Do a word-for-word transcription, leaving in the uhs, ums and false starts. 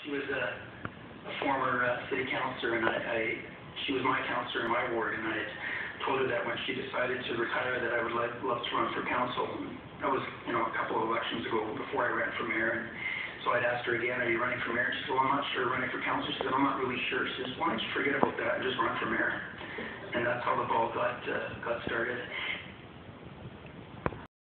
She was a, a former uh, city councilor, and I, I, she was my councilor in my ward, and I told her that when she decided to retire, that I would like, love to run for council. And that was, you know, a couple of elections ago before I ran for mayor. And so I'd asked her again, "Are you running for mayor?" She said, "Well, I'm not sure running for council." She said, "I'm not really sure." She says, "Why don't you forget about that and just run for mayor?" And that's how the ball got uh, got started.